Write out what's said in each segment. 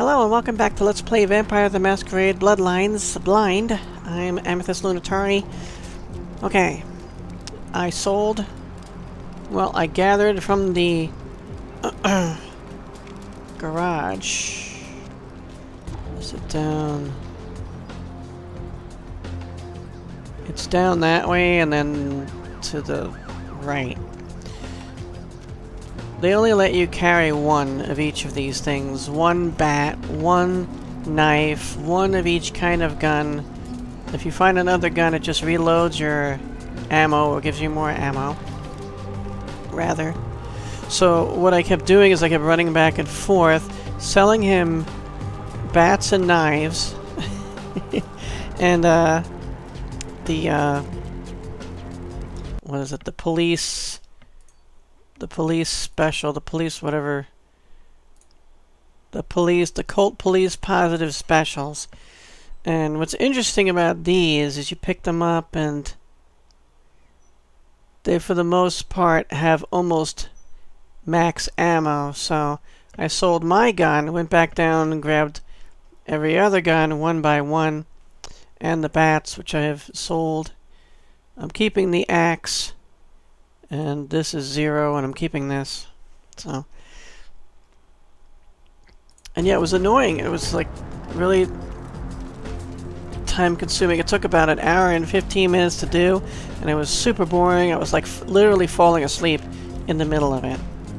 Hello and welcome back to Let's Play Vampire the Masquerade Bloodlines Blind. I'm Amethyst Lunatari. Okay. I sold... Well, I gathered from the... garage. Is it down... It's down that way and then to the right. They only let you carry one of each of these things. One bat, one knife, one of each kind of gun. If you find another gun, it just reloads your ammo or gives you more ammo. Rather. So what I kept doing is I kept running back and forth, selling him bats and knives. And what is it? The police special, the cult police positive specials. And what's interesting about these is you pick them up and they, for the most part, have almost max ammo. So I sold my gun, went back down and grabbed every other gun one by one, and the bats, which I have sold. I'm keeping the axe. And this is 0, and I'm keeping this. So, and yeah, it was annoying. It was like really time-consuming. It took about an hour and 15 minutes to do, and it was super boring. I was like literally falling asleep in the middle of it.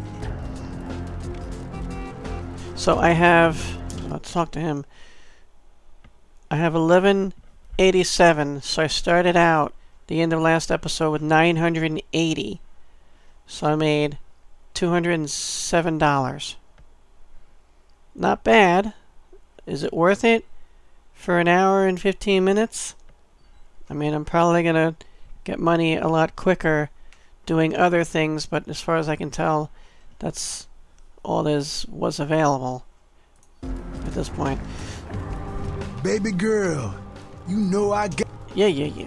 So I have. Let's talk to him. I have 1187. So I started out the end of last episode with 980. So I made $207. Not bad. Is it worth it for an hour and 15 minutes? I mean, I'm probably gonna get money a lot quicker doing other things, but as far as I can tell, that's all was available at this point. Baby girl, you know I got... Yeah.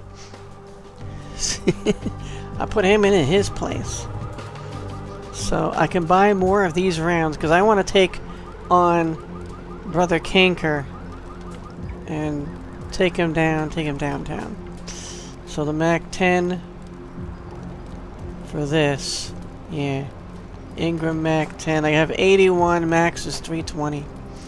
I put him in his place. So I can buy more of these rounds because I want to take on Brother Kanker and take him downtown. So the MAC-10 for this. Yeah. Ingram MAC-10. I have 81, max is 320.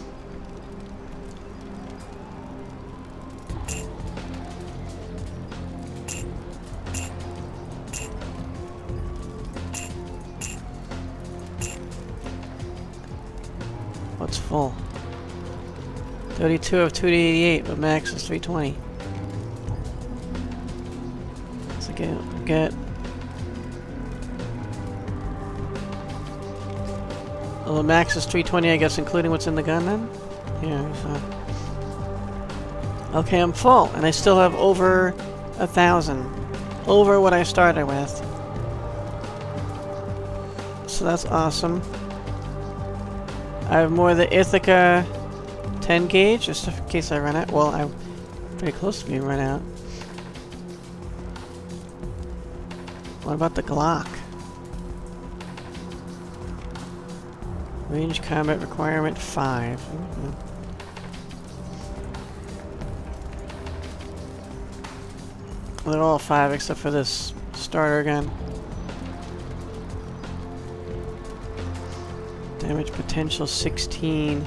What's full? 32 of 288, but max is 320. Let's get. Well, the max is 320, I guess, including what's in the gun then? Yeah, so. Okay, I'm full, and I still have over 1,000. Over what I started with. So that's awesome. I have more of the Ithaca 10 gauge, just in case I run out. Well, I'm pretty close to being run out. What about the Glock? Range combat requirement 5. They're all 5 except for this starter gun. Damage potential 16.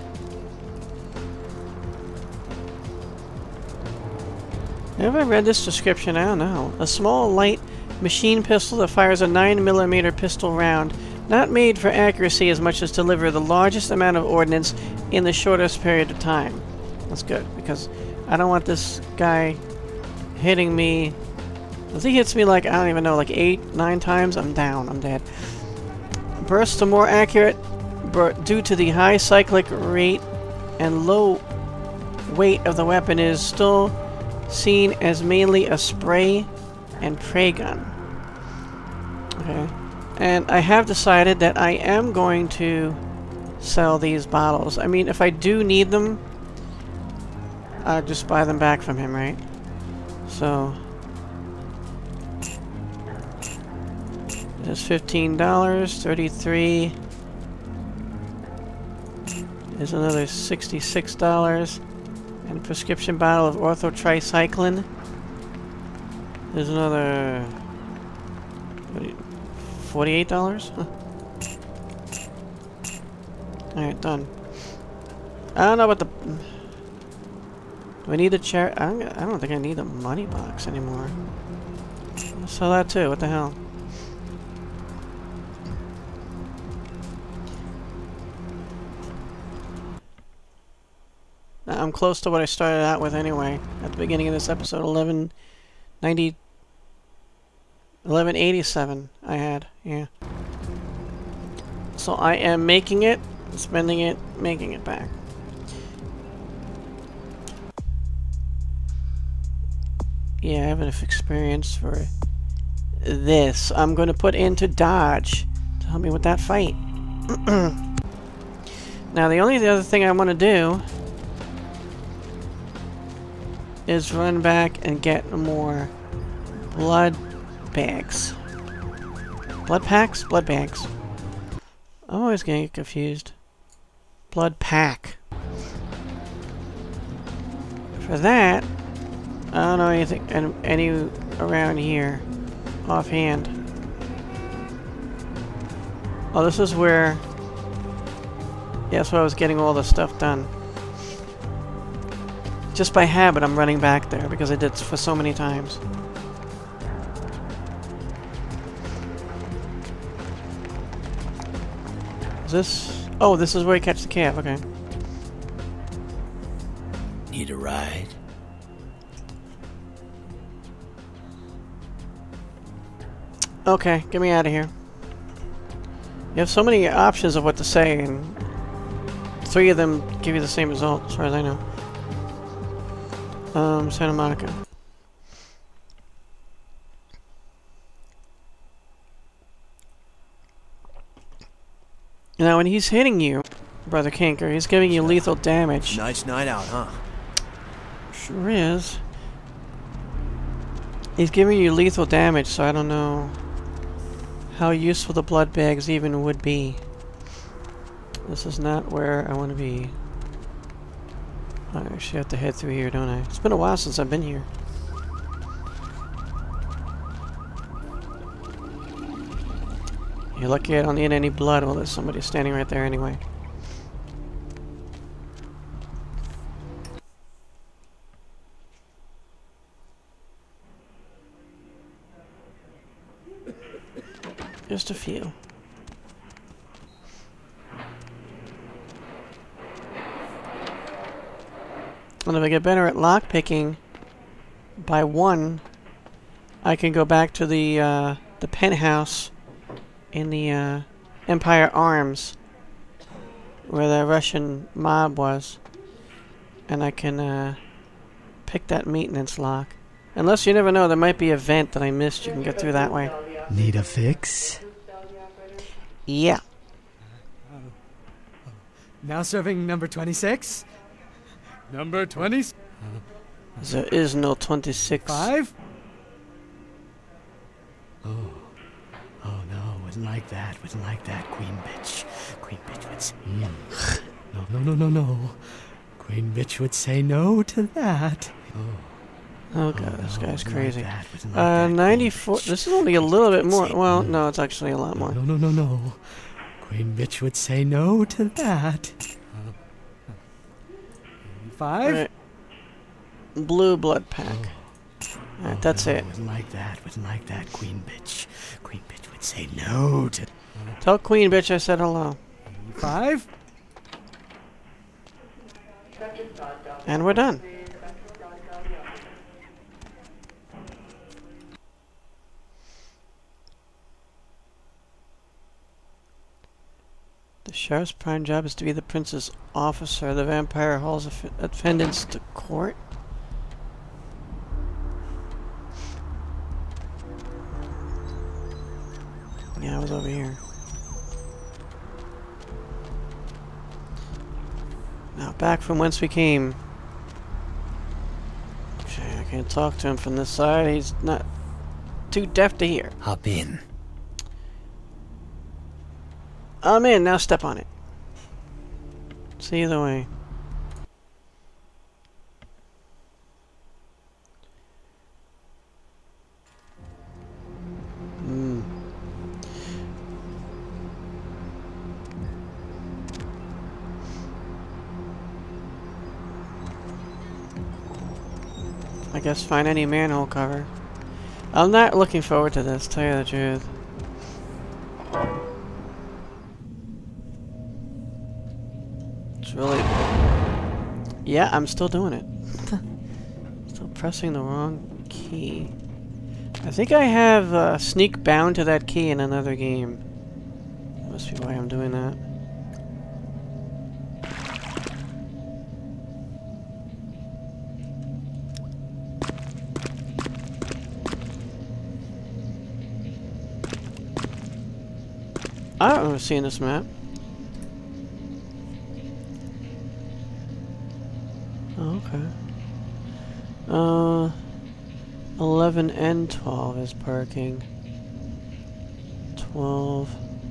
Have I read this description? I don't know. A small, light machine pistol that fires a 9mm pistol round, not made for accuracy as much as to deliver the largest amount of ordnance in the shortest period of time. That's good, because I don't want this guy hitting me. If he hits me like, I don't even know, like 8, 9 times, I'm down, I'm dead. Bursts are more accurate due to the high cyclic rate and low weight of the weapon. Is still seen as mainly a spray and pray gun. Okay. And I have decided that I am going to sell these bottles. I mean, if I do need them, I'll just buy them back from him, right? So there's $15, 33. There's another $66. And a prescription bottle of orthotricycline. There's another... $48? Huh. Alright, done. I don't know about the... Do I need the chair? I don't think I need the money box anymore. I'll sell that too, what the hell? I'm close to what I started out with anyway, at the beginning of this episode. 1187 I had, yeah. So I am making it, spending it, making it back. Yeah, I have enough experience for this. I'm going to put into dodge to help me with that fight. Now the other thing I want to do is run back and get more blood bags. Blood packs? Blood bags. I'm always getting get confused. Blood pack. For that, I don't know anything any around here offhand. Oh, this is where... Yeah, that's where I was getting all the stuff done. Just by habit, I'm running back there because I did it for so many times. Is this... Oh, this is where you catch the calf, okay. Need a ride? Okay, get me out of here. You have so many options of what to say, and 3 of them give you the same result, as far as I know. Santa Monica. Now, when he's hitting you, Brother Kanker, he's giving you lethal damage. Nice night out, huh? Sure is. He's giving you lethal damage, so I don't know how useful the blood bags even would be. This is not where I want to be. I actually have to head through here, don't I? It's been a while since I've been here. You're lucky I don't need any blood. Well, there's somebody standing right there anyway. Just a few. And if I get better at lockpicking by 1, I can go back to the penthouse in the Empire Arms, where the Russian mob was, and I can pick that maintenance lock. Unless, you never know, there might be a vent that I missed. You can get through that way. Need a fix? Yeah. Now serving number 26? Number 20? There is no 26. 5? Oh no, wouldn't like that, queen bitch. Queen bitch would say, no. Queen bitch would say no to that. Oh god, this guy's crazy. Wouldn't like that, 94. This is only a little bit more. Well, no, it's actually a lot more. No. Queen bitch would say no to that. 5? Right. Blue blood pack. Alright, that's it. Wouldn't like that, queen bitch. Queen bitch would say no to... Tell Queen bitch I said hello. 5? And we're done. The sheriff's prime job is to be the prince's officer. The vampire hauls defendants to court. Yeah, I was over here. Now, back from whence we came. Okay, I can't talk to him from this side. He's not too deaf to hear. Hop in. I'm in, now step on it. It's either way. I guess find any manhole cover. I'm not looking forward to this, tell you the truth. It's really... Yeah, I'm still doing it. Still pressing the wrong key. I think I have sneak bound to that key in another game. Must be why I'm doing that. I don't remember seeing this map. Oh, okay. 11 and 12 is parking. 12.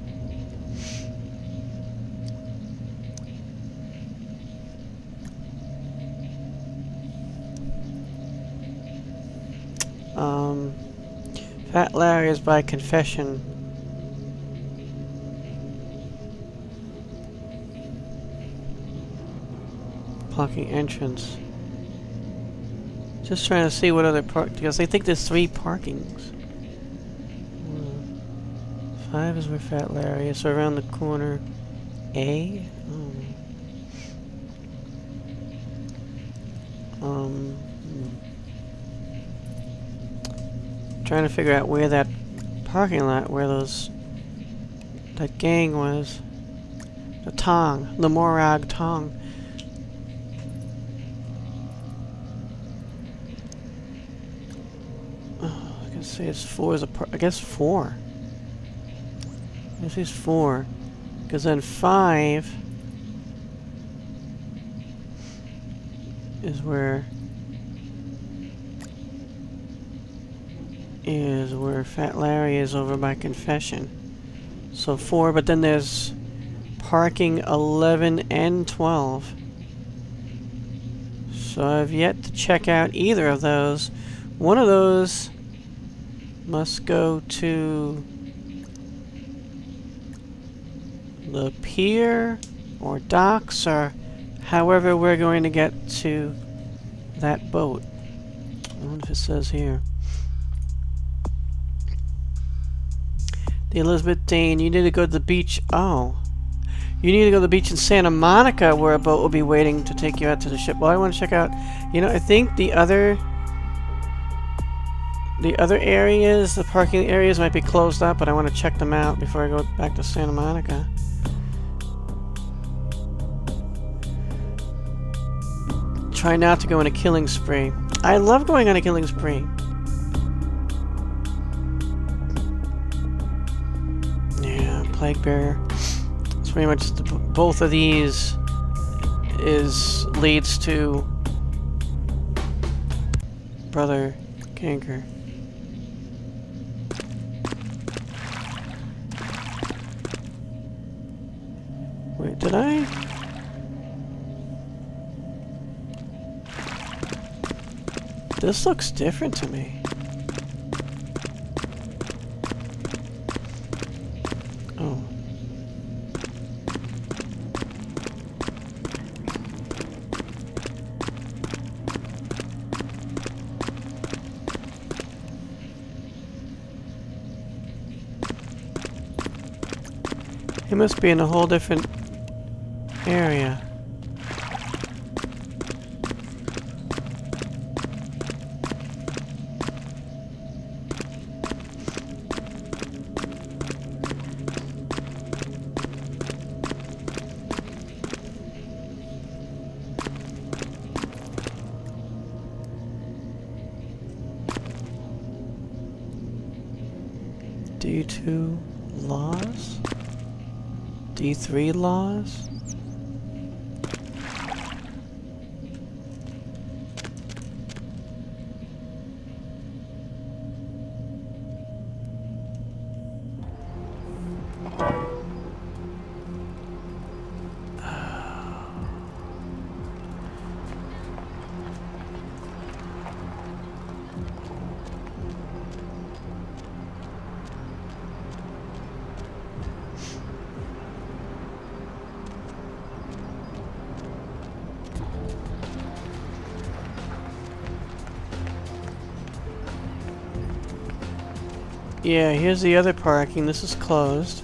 Fat Larry is by Confession. Parking entrance. Just trying to see what other because I think there's 3 parkings. 5 is where Fat Larry is, so around the corner. A? Trying to figure out where that parking lot, where that gang was. The Tong. The Morag Tong. I can say it's 4 is a I guess 4. I guess it's 4. Because then 5 is where Fat Larry is over by Confession. So 4, but then there's parking 11 and 12. So I've yet to check out either of those. One of those must go to the pier or docks or however we're going to get to that boat. I wonder if it says here. The Elizabeth Dane, you need to go to the beach. Oh. You need to go to the beach in Santa Monica where a boat will be waiting to take you out to the ship. Well, I want to check out... You know, I think the other areas, the parking areas might be closed up, but I want to check them out before I go back to Santa Monica. Try not to go on a killing spree. I love going on a killing spree. Yeah, Plague Bearer. It's pretty much both of these leads to Brother Kanker. Wait, did I? This looks different to me. Oh. He must be in a whole different area. D2 laws? D3 laws? Yeah, here's the other parking. This is closed.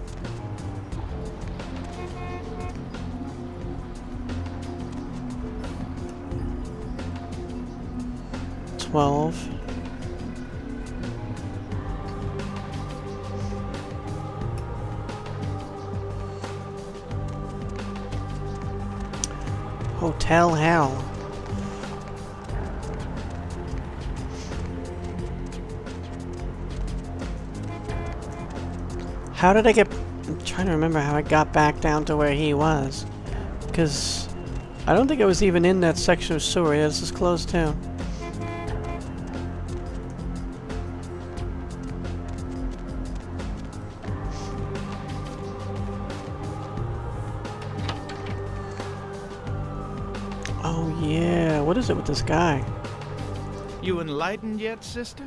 Hotel hell. How did I get... I'm trying to remember how I got back down to where he was. Because I don't think I was even in that section of sewer. Yeah, this is closed too. Oh yeah, what is it with this guy? You enlightened yet, sister?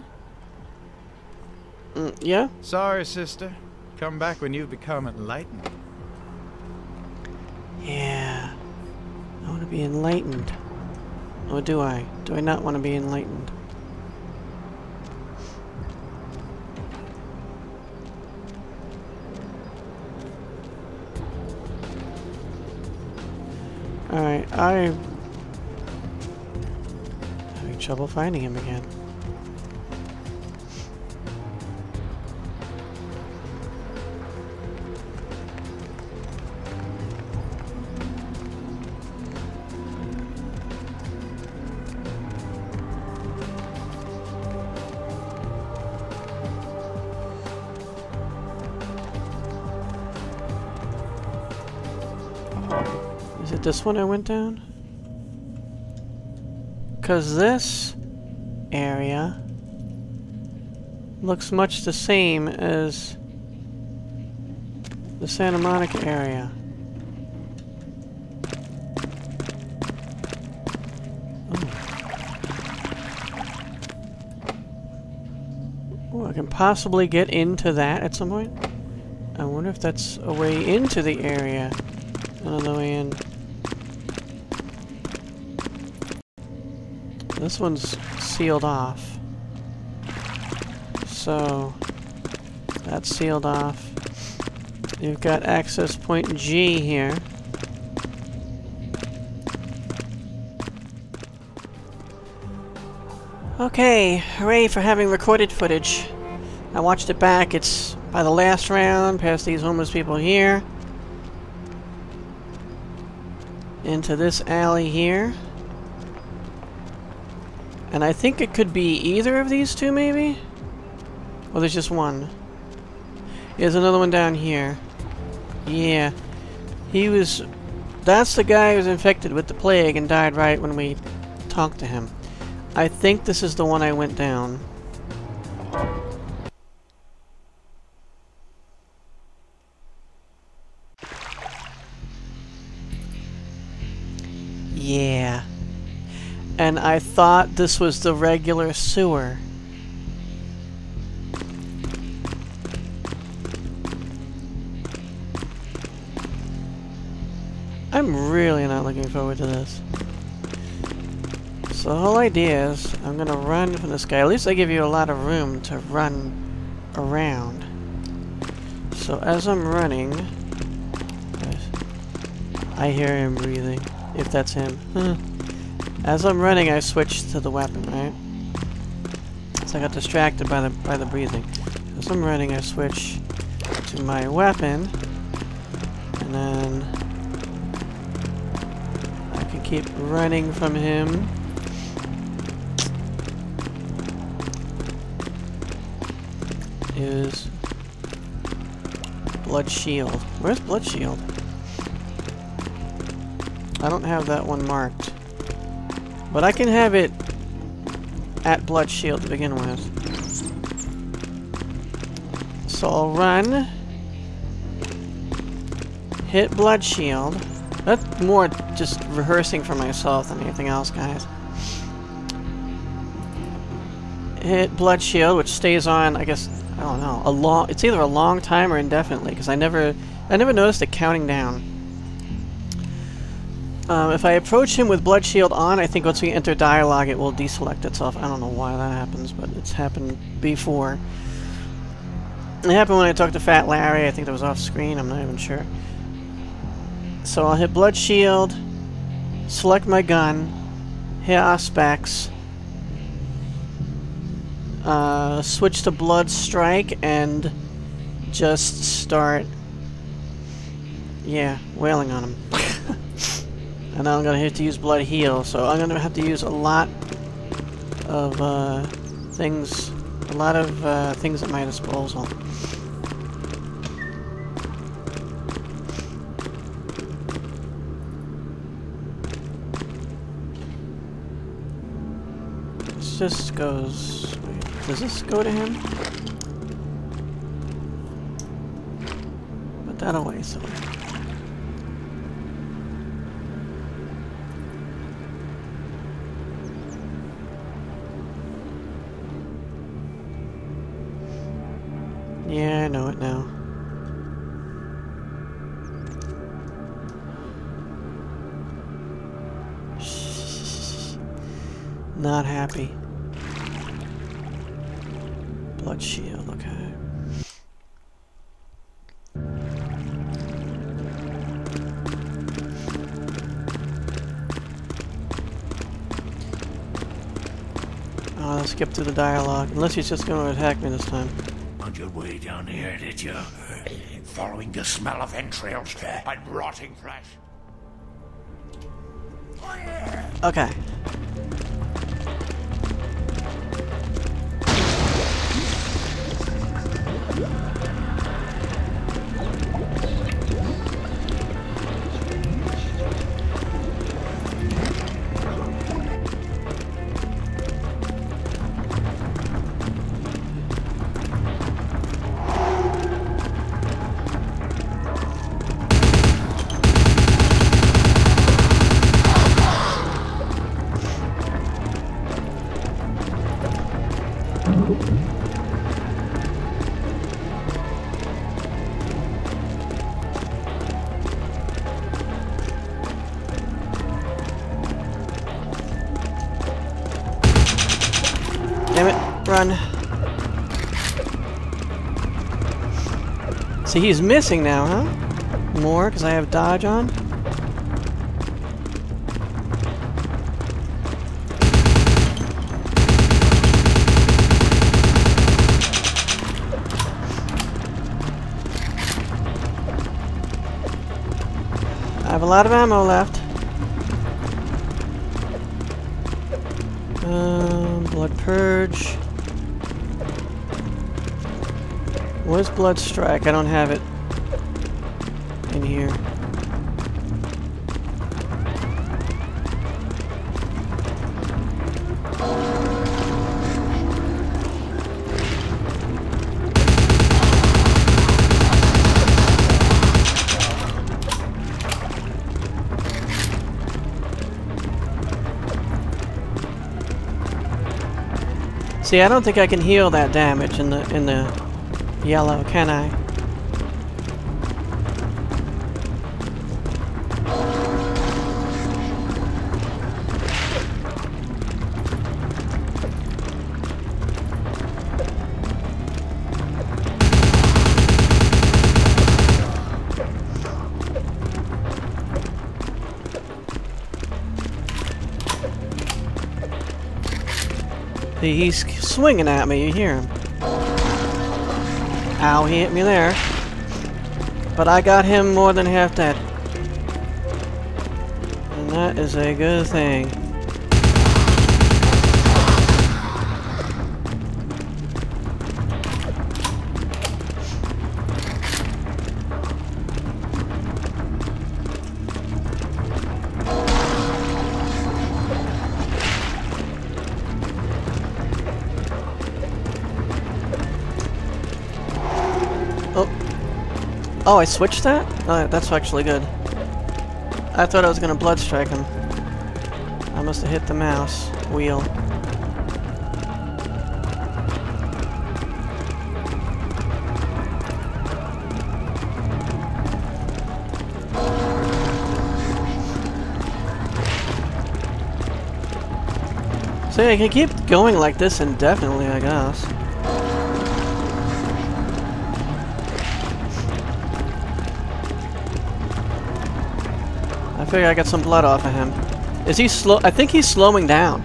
Yeah? Sorry, sister. Come back when you've become enlightened. Yeah. I want to be enlightened. Or do I? Do I not want to be enlightened? Alright, I'm having trouble finding him again. Is it this one I went down? Because this area looks much the same as the Santa Monica area. Oh, I can possibly get into that at some point. I wonder if that's a way into the area. Another way in. This one's sealed off. So that's sealed off. You've got access point G here. Okay, hooray for having recorded footage. I watched it back. It's by the last round, past these homeless people here. Into this alley here. And I think it could be either of these two, maybe? Or there's just one. There's another one down here. Yeah. He was... That's the guy who was infected with the plague and died right when we talked to him. I think this is the one I went down. Yeah. And I thought this was the regular sewer. I'm really not looking forward to this. So the whole idea is I'm gonna run from this guy. At least they give you a lot of room to run around. So as I'm running, I hear him breathing. If that's him. As I'm running, I switch to the weapon, right? So I got distracted by the breathing. As I'm running, I switch to my weapon, and then I can keep running from him. Is Blood Shield. Where's Blood Shield? I don't have that one marked. But I can have it at Blood Shield to begin with. So I'll run. Hit Blood Shield. That's more just rehearsing for myself than anything else, guys. Hit Blood Shield, which stays on, I guess, I don't know, it's either a long time or indefinitely, because I never noticed it counting down. If I approach him with Blood Shield on, I think once we enter dialogue it will deselect itself. I don't know why that happens, but it's happened before. It happened when I talked to Fat Larry. I think that was off screen. I'm not even sure. So I'll hit Blood Shield, select my gun, hit Auspex, switch to Blood Strike, and just start, yeah, wailing on him. And then I'm going to have to use Blood Heal, so I'm going to have to use a lot of things at my disposal. This just goes... Wait, does this go to him? Put that away, so... Yeah, I know it now. Not happy. Blood Shield, okay. Oh, let's skip through the dialogue. Unless he's just going to attack me this time. Found your way down here, did you? Following the smell of entrails and rotting flesh. Okay. Damn it, run. See, he's missing now, huh? More, because I have dodge on? I have a lot of ammo left. Blood Purge. Where's Blood Strike? I don't have it in here. See, I don't think I can heal that damage in the yellow, can I? He's swinging at me, you hear him. Ow, he hit me there. But I got him more than half dead. And that is a good thing. Oh, I switched that? Oh, that's actually good. I thought I was gonna blood strike him. I must have hit the mouse wheel. So I can keep going like this indefinitely, I guess. figure I got some blood off of him. Is he slow? I think he's slowing down.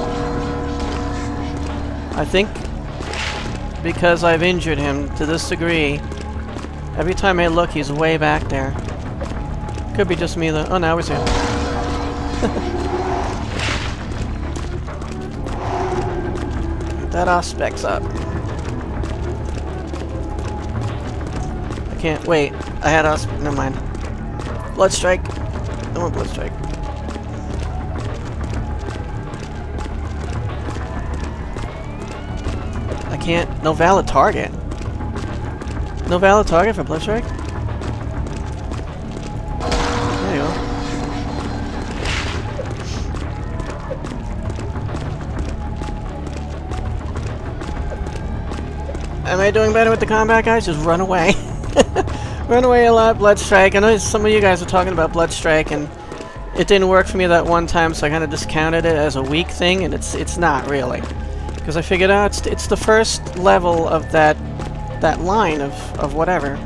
I think because I've injured him to this degree, every time I look, he's way back there. Could be just me though. Oh, now he's here. Get that aspects up. I can't wait. I had never mind. Blood strike. I want blood strike. I can't. No valid target. No valid target for blood strike. There you go. Am I doing better with the combat, guys? Just run away. Run away a lot, blood strike. I know some of you guys are talking about blood strike, and it didn't work for me that one time, so I kind of discounted it as a weak thing, and it's not really, because I figured out it's the first level of that line of whatever.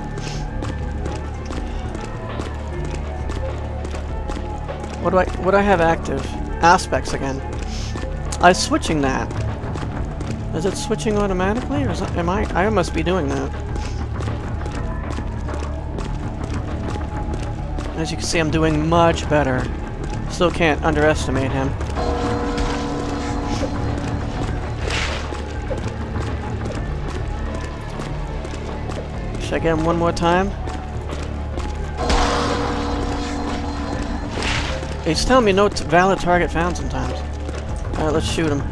What do I have active? Aspects again. I'm switching that. Is it switching automatically, or am I must be doing that. As you can see, I'm doing much better. Still can't underestimate him. Should I get him one more time? He's telling me no valid target found sometimes. Alright, let's shoot him.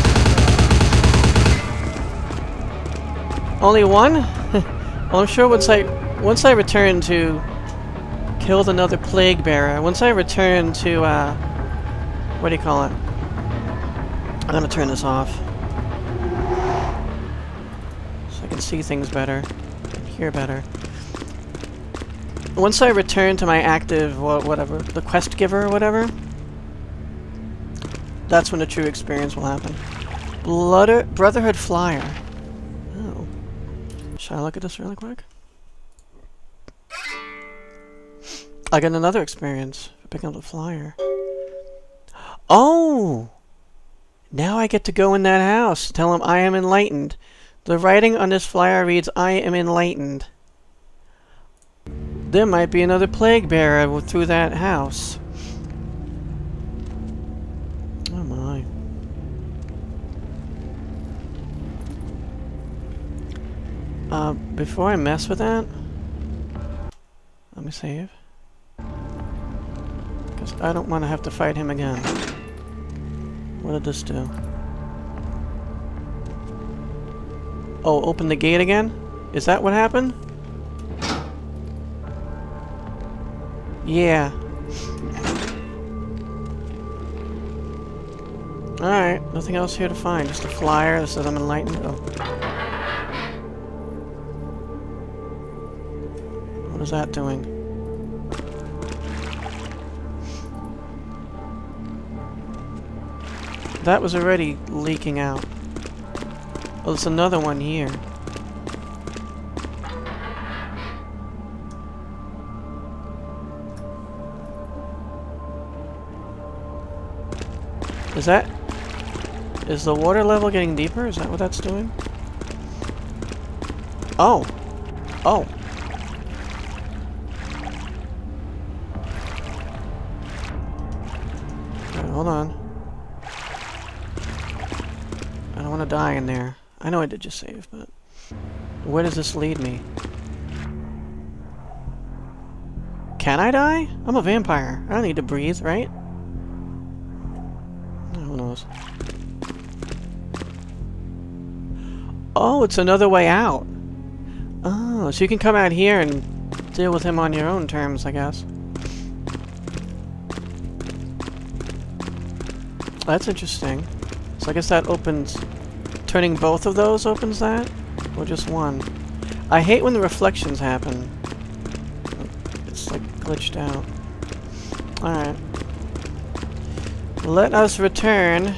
Only one? Well, I'm sure once I return to killed another plague bearer. Once I return to, what do you call it? I'm gonna turn this off. So I can see things better, and hear better. Once I return to my active, whatever, the quest giver or whatever, that's when the true experience will happen. Brotherhood Flyer. Oh. Should I look at this really quick? I got another experience for picking up the flyer. Oh! Now I get to go in that house. Tell him I am enlightened. The writing on this flyer reads, I am enlightened. There might be another plague bearer through that house. Oh my. Before I mess with that, let me save. Because I don't want to have to fight him again. What did this do? Oh, open the gate again? Is that what happened? Yeah. Alright, nothing else here to find. Just a flyer that says I'm enlightened. Oh. What is that doing? That was already leaking out. Oh, there's another one here. Is the water level getting deeper? Is that what that's doing? Oh. Oh. Right, hold on. I don't want to die in there. I know I did just save, but where does this lead me? Can I die? I'm a vampire. I don't need to breathe, right? Who knows? Oh, it's another way out. Oh, so you can come out here and deal with him on your own terms, I guess. That's interesting. So I guess that opens... Turning both of those opens that? Or just one? I hate when the reflections happen. It's like glitched out. Alright. Let us return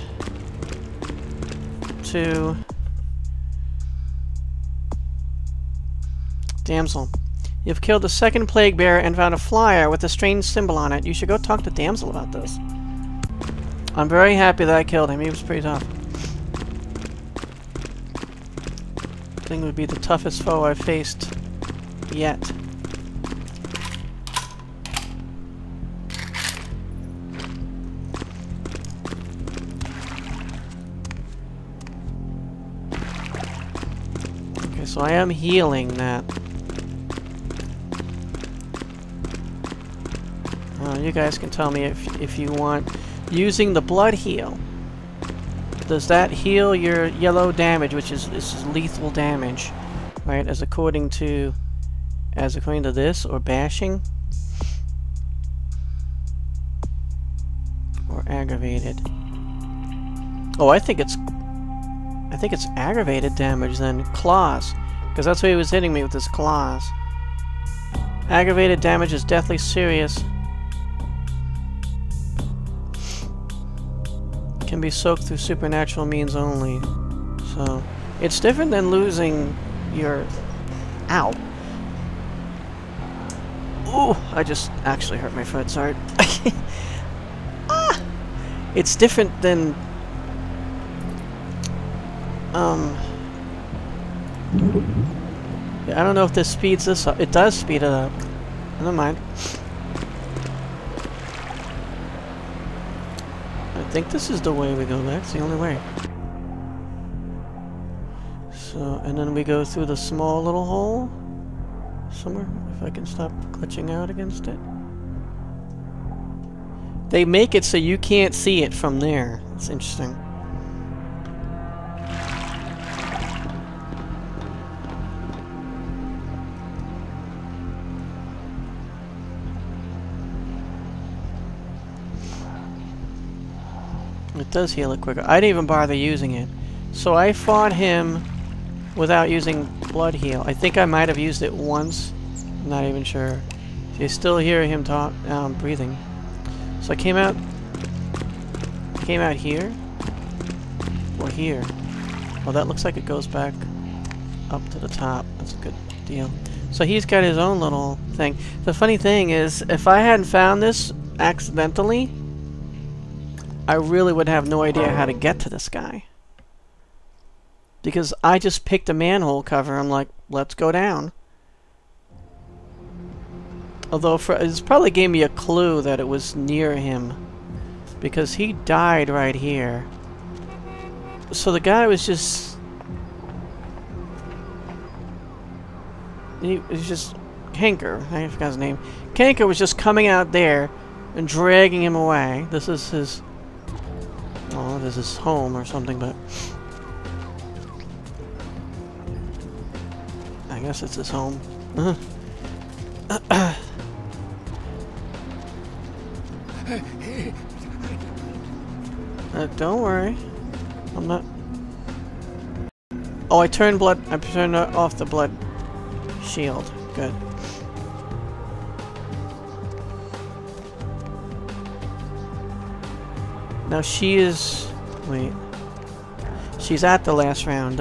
to... Damsel. You've killed the second plague bearer and found a flyer with a strange symbol on it. You should go talk to Damsel about this. I'm very happy that I killed him. He was pretty tough. I think it would be the toughest foe I've faced yet. Okay, so I am healing that. You guys can tell me if you want. Using the blood heal, does that heal your yellow damage, which is lethal damage, right? As according to this, or bashing, or aggravated? Oh, I think it's aggravated damage then. Claws, because that's what he was hitting me with his claws. Aggravated damage is deathly serious. Can be soaked through supernatural means only. So it's different than losing your... Ow. Ooh, I just actually hurt my foot, sorry. Ah! It's different than... Yeah, I don't know if this speeds this up. It does speed it up. Never mind. I think this is the way we go back. It's the only way. So, and then we go through the small little hole somewhere, if I can stop glitching out against it. They make it so you can't see it from there. That's interesting. It does heal it quicker. I didn't even bother using it. So I fought him without using blood heal. I think I might have used it once. I'm not even sure. So you still hear him talk, breathing. So I came out here, or here. Oh, that looks like it goes back up to the top. That's a good deal. So he's got his own little thing. The funny thing is, if I hadn't found this accidentally, I really would have no idea how to get to this guy. Because I just picked a manhole cover. I'm like, let's go down. Although, it probably gave me a clue that it was near him. Because he died right here. So the guy was just... He was just... Kanker. I forgot his name. Kanker was just coming out there and dragging him away. This is his... Oh, this is home or something, but... I guess it's his home. Don't worry. I'm not... Oh, I turned off the blood shield. Good. Now she is... Wait. She's at the last round,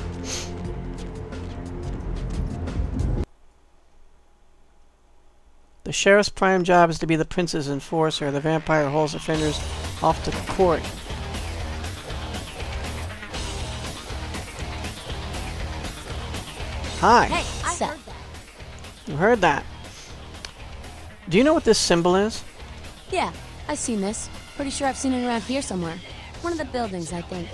The sheriff's prime job is to be the prince's enforcer. The vampire holds offenders off to court. Hi. Hey, I heard that. You heard that. Do you know what this symbol is? Yeah, I've seen this. Pretty sure I've seen it around here somewhere. One of the buildings, I think.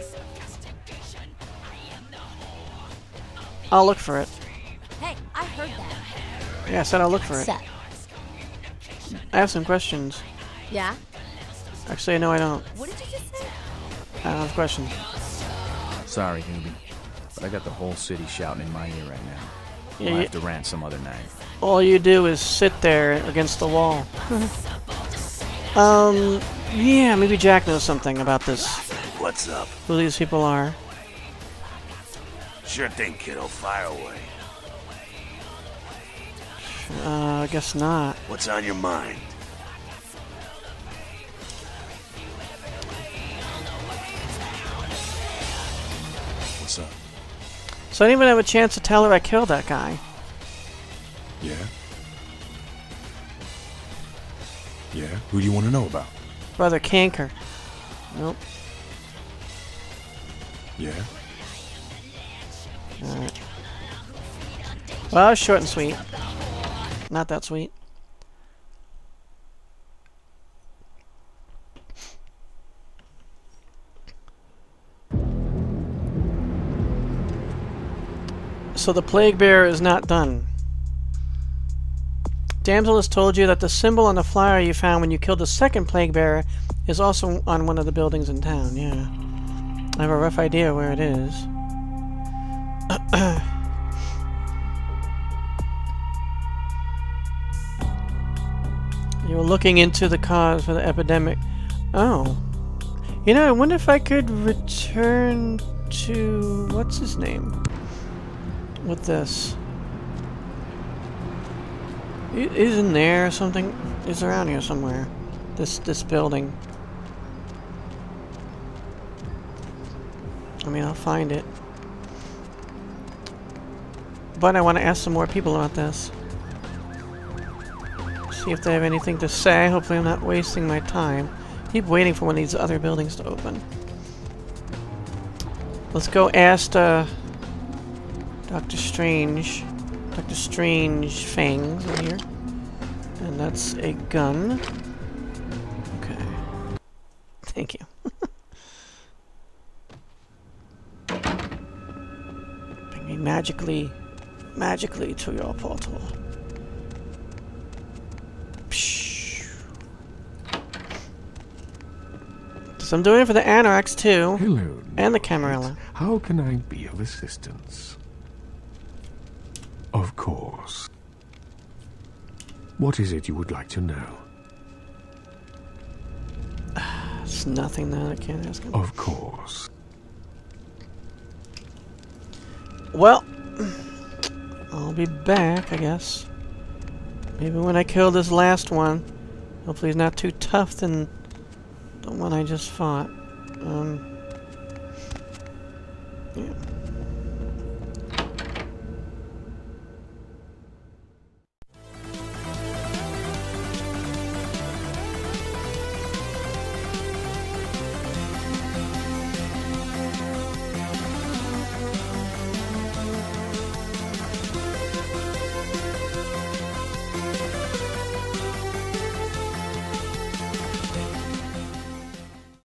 I'll look for it. Hey, I heard that. Yeah, I said I'll look for it. Set. I have some questions. Yeah? Actually, no, I don't. What did you just say? I don't have questions. Sorry, Newbie, but I got the whole city shouting in my ear right now. Yeah, I'll have to rant some other night. All you do is sit there against the wall. Yeah, maybe Jack knows something about this. What's up? Who these people are. Sure thing, kiddo. Fire away. I guess not. What's on your mind? What's up? So I didn't even have a chance to tell her I killed that guy. Yeah? Yeah? Who do you want to know about? Brother Kanker. Nope. Yeah? Alright. Well, short and sweet. Not that sweet. So the plague bearer is not done. Damsel has told you that the symbol on the flyer you found when you killed the second plague bearer is also on one of the buildings in town. Yeah. I have a rough idea where it is. You were looking into the cause for the epidemic. Oh. You know, I wonder if I could return to... what's his name? With this. Isn't there something? It's around here somewhere. This building. I mean, I'll find it. But I want to ask some more people about this. See if they have anything to say. Hopefully I'm not wasting my time. Keep waiting for one of these other buildings to open. Let's go ask Dr. Strange. Dr. Strange Fangs in here. And that's a gun. Okay. Thank you. Bring me magically to your portal. So I'm doing it for the Anoraks too. Hello, and the Camarilla. How can I be of assistance? Of course. What is it you would like to know? It's nothing that I can't ask him. Of course. Well, I'll be back, I guess. Maybe when I kill this last one. Hopefully he's not too tough than the one I just fought. Yeah.